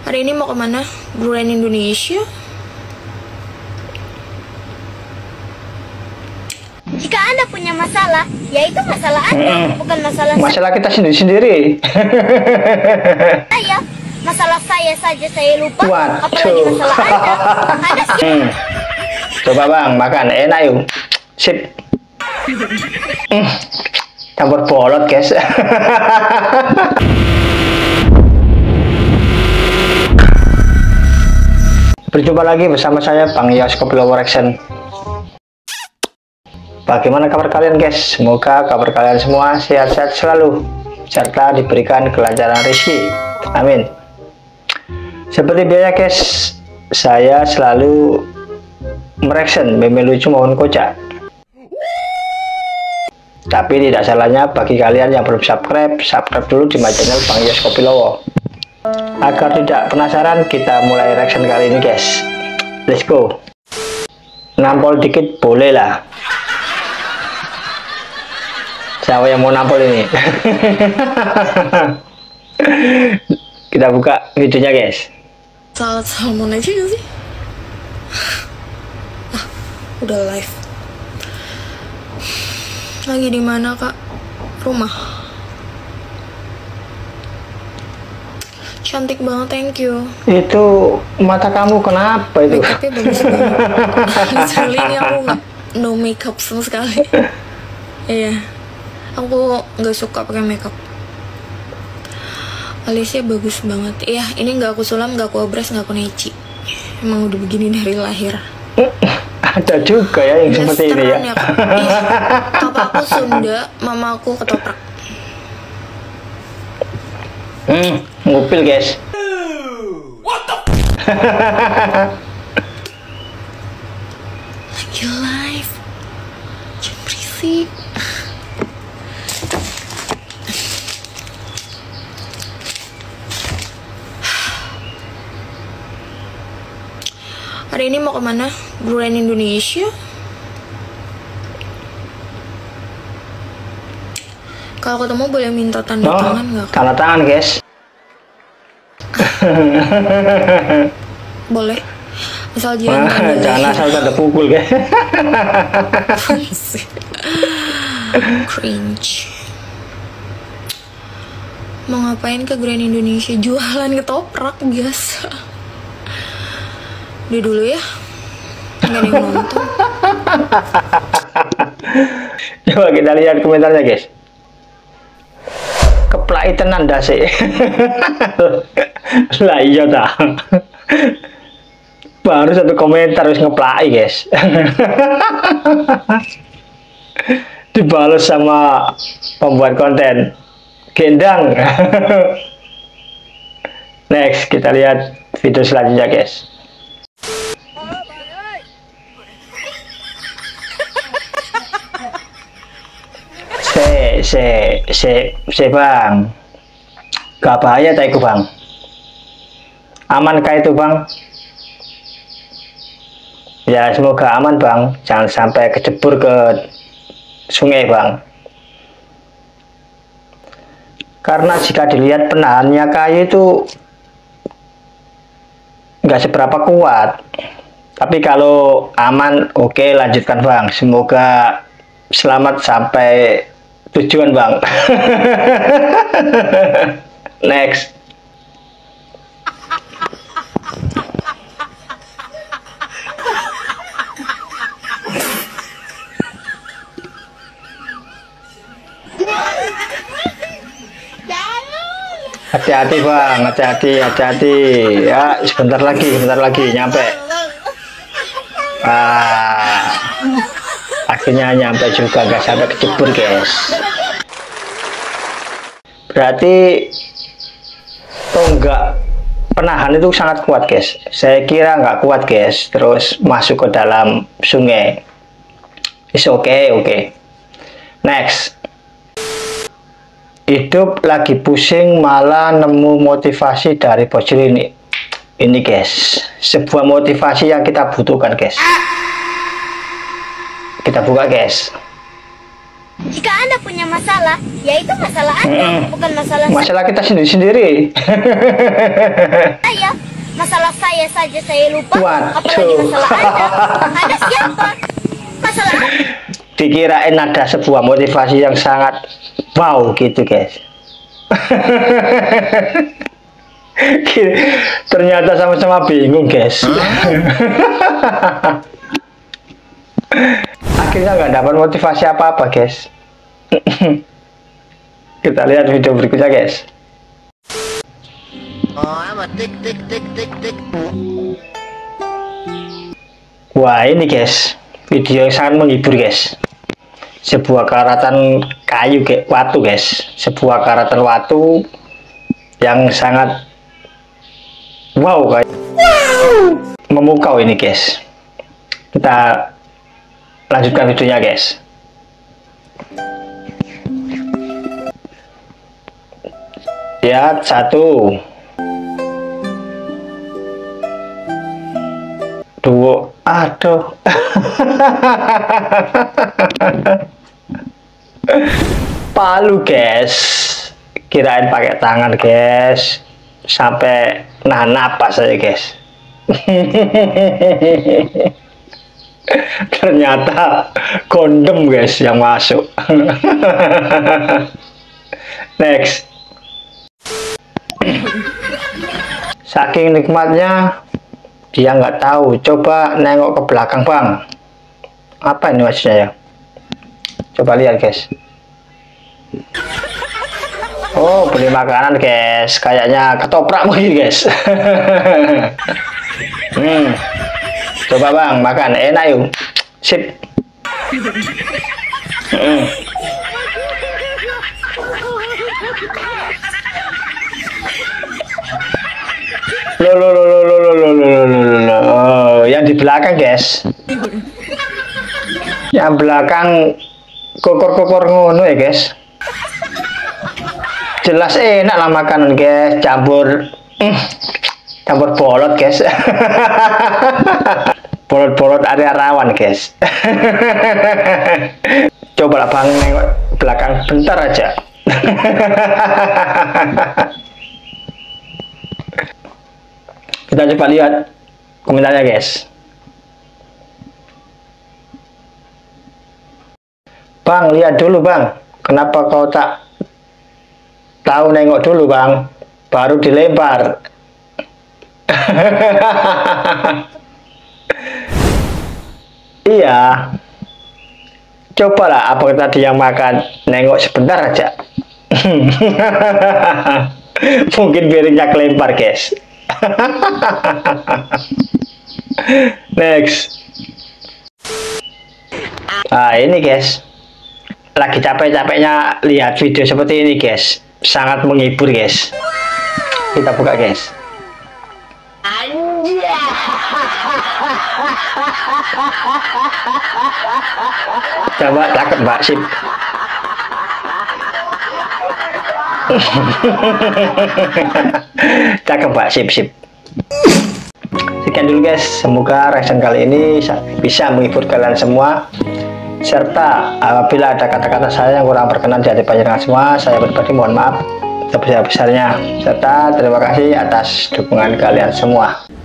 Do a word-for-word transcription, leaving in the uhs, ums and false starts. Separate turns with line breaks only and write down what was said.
Hari ini mau kemana? Grand Indonesia?
Jika Anda punya masalah, yaitu masalah Anda, bukan masalah
Masalah kita sendiri-sendiri.
saya. Masalah saya saja saya lupa,
Waduh.
apalagi masalah Anda. Anda sih.
Hmm. Coba bang, makan enak yuk. Sip. Hmm. Campur bolot guys. Berjumpa lagi bersama saya Bang Yos Kopilowo Reaction. Bagaimana kabar kalian guys? Semoga kabar kalian semua sehat-sehat selalu serta diberikan kelancaran rezeki. Amin. Seperti biasa guys, saya selalu mereaction meme lucu maupun kocak. Tapi tidak salahnya bagi kalian yang belum subscribe, subscribe dulu di my channel Bang Yos Kopilowo. Agar tidak penasaran, kita mulai reaction kali ini guys. Let's go. Nampol dikit boleh lah. Siapa yang mau nampol ini? Kita buka videonya guys.
Salat salmon aja gak sih? Ah, udah live. Lagi di mana kak? Rumah. Cantik banget, thank you.
Itu mata kamu kenapa itu?
Makeupnya bagus banget. Literally ini aku nggak no makeup sama sekali. Iya, aku nggak suka pakai makeup. Alisnya bagus banget. Iya, ini nggak aku sulam, nggak aku obras, nggak aku neci. Emang udah begini dari lahir.
Ada juga ya yang seperti ini ya.
Ya iya, papa aku Sunda, mama aku ketoprak.
Hmm, ngupil guys.
What the?
Lagi live. Jangan berisik. Hari ini mau kemana? Grand Indonesia? Kalau ketemu boleh minta tanda
Oh,
tangan nggak?
tanda tangan guys.
Boleh. Asal jangan
Wah,
tanda
jangan
lahir.
asal tanda pukul guys.
Cringe. Mau ngapain ke Grand Indonesia? Jualan ketoprak biasa. Udah dulu ya. Nggak ada yang nonton.
Coba kita lihat komentarnya guys. Keplai tenan dah sih. Lah iya dah. Baru satu komentar harus ngeplai guys. Dibalas sama pembuat konten. Gendang. Next kita lihat video selanjutnya guys. Se, se, se, se bang, gak bahaya tak itu bang? Aman kah itu bang? Ya semoga aman bang, jangan sampai kecebur ke sungai bang. Karena jika dilihat penahannya kayu itu nggak seberapa kuat. Tapi kalau aman, oke okay, lanjutkan bang. Semoga selamat sampai tujuan bang. Next. Hati-hati bang, hati-hati, hati-hati. Ya, sebentar lagi, sebentar lagi nyampe. Ah, akhirnya nyampe juga, gak sampai kecebur guys. Berarti tonggak penahan itu sangat kuat guys. Saya kira nggak kuat guys, terus masuk ke dalam sungai. Is oke, okay, oke. Okay. Next. Hidup lagi pusing malah nemu motivasi dari bocil ini. Ini guys, sebuah motivasi yang kita butuhkan guys. Kita buka guys.
Jika Anda punya masalah, ya itu masalah Anda, bukan masalah
Masalah kita sendiri-sendiri.
saya. Masalah saya saja saya lupa,
Waduh.
apalagi masalah Anda. Anda siapa? Masalah Anda.
Dikirain ada sebuah motivasi yang sangat wow gitu guys. Ternyata sama-sama bingung guys. Akhirnya nggak dapat motivasi apa-apa guys. Kita lihat video berikutnya guys. Wah ini guys, video yang sangat menghibur guys. Sebuah karatan kayu kayak watu guys, sebuah karatan watu yang sangat wow guys, memukau ini guys. Kita lanjutkan videonya guys. Lihat satu, dua, aduh. Palu guys, kirain pakai tangan guys, sampai nahan napas aja guys. Ternyata kondom guys yang masuk. Next. Saking nikmatnya dia nggak tahu, coba nengok ke belakang bang. Apa ini maksudnya ya? Coba lihat guys. Oh beli makanan guys, kayaknya ketoprak mungkin guys. hmm. Coba bang makan, enak yuk. Sip. hmm. Lo lo lo lo lo lo lo lo lo lo. Oh, yang di belakang guys. Yang belakang kokor-kokor ngono ya guys. Jelas enak lah makanan guys, campur mm, campur bolot guys. Bolot-bolot area rawan guys. Coba lah bang nengok belakang bentar aja. Kita coba lihat komentarnya guys. Bang lihat dulu bang, kenapa kau tak tahu nengok dulu bang, baru dilempar. Iya, cobalah apa tadi yang makan, nengok sebentar aja. Mungkin piringnya kelempar guys. Next. Nah ini guys, lagi capek-capeknya lihat video seperti ini guys, sangat menghibur guys. Kita buka guys. Coba cakep mbak, sip. Cakep mbak, sip sip. Sekian dulu guys, semoga reaction kali ini bisa menghibur kalian semua. Serta apabila ada kata-kata saya yang kurang berkenan di hati panjenengan semua, saya pribadi mohon maaf sebesar-besarnya. Serta terima kasih atas dukungan kalian semua.